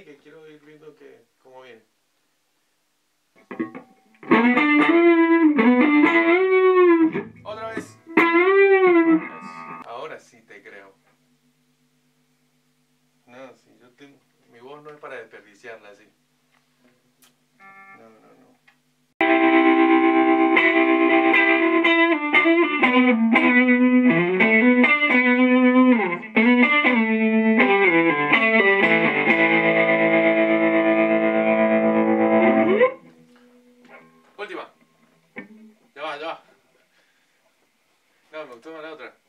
que quiero ir viendo cómo viene. Otra vez. Ahora sí te creo. No, sí, mi voz no es para desperdiciarla así. No, no, no. Última. Ya va, ya va. No, me gustó más la otra.